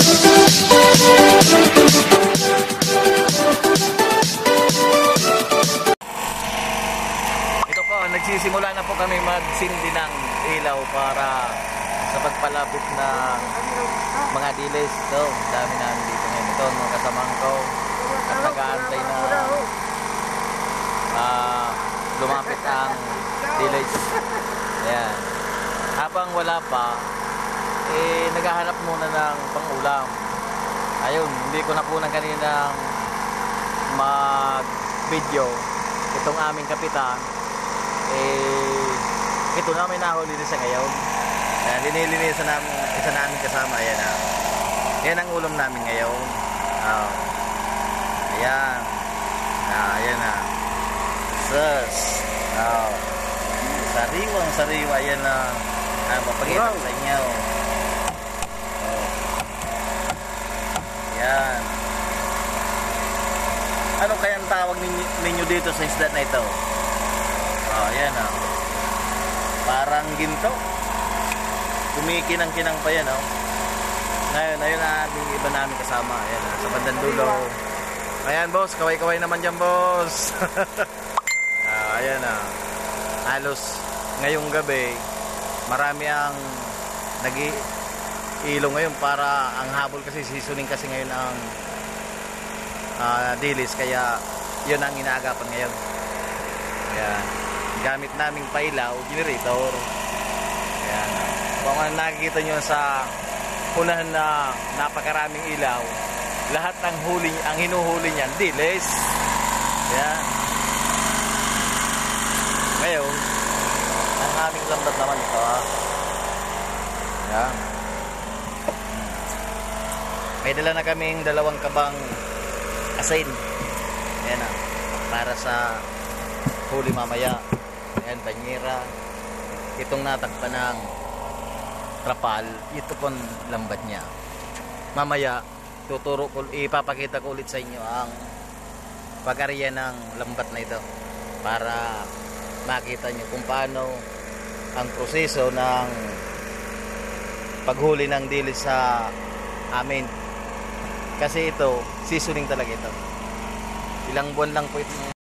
Ito po, nagsisimula na po kami magsindi ng ilaw para sa pagpalapit ng mga dilis. Ito, dami namin dito ngayon. Ito, mga kasamang ko at nag-aantay na lumapit ang dilis. Ayan. Habang wala pa, naghahanap muna ng pang-ulam. Ayun, hindi ko nakunan kaninang mag-video. Itong aming kapitan, ito namin nahuli din sa ngayon. Ayan, linilinisan namin, isa namin kasama. Ayan na. Yan ang ulam namin ngayon. Ayan. Ayan na. Sus. Sariwang sariwa. Ayan na. Mapagkita sa inyo. Ayan. Ano kayang tawag ninyo dito sa isda na ito? Ayan na. Parang ginto. Kumikinang-kinang pa yan, Ngayon, ayun na ating iba namin kasama. Ayan, sa bandang dulo. Ayan, boss. Kaway-kaway naman dyan, boss. Ayan na. Halos ngayong gabi, marami ang nag-iilo ngayon para ang habol kasi seasoning kasi ngayon ang dilis. Kaya yun ang inaagapan ngayon. Ayan. Gamit naming pailaw, generator. Ayan. Kung nakikita nyo sa unahan na napakaraming ilaw, lahat ng huli, ang hinuhuli niyan, dilis. Ayan. Ngayon, ang aming lambat naman ito, Ayan. May dala na kaming 2 kabang asin. Ayan para sa huli mamaya. Ayan, banyera. Itong natakpan ng trapal, ito pong lambat niya. Mamaya ipapakita ko ulit sa inyo ang pag-arya ng lambat na ito para makita nyo kung paano ang proseso ng paghuli ng dilis sa amin. Kasi ito, seasoning talaga ito. Ilang buwan lang po ito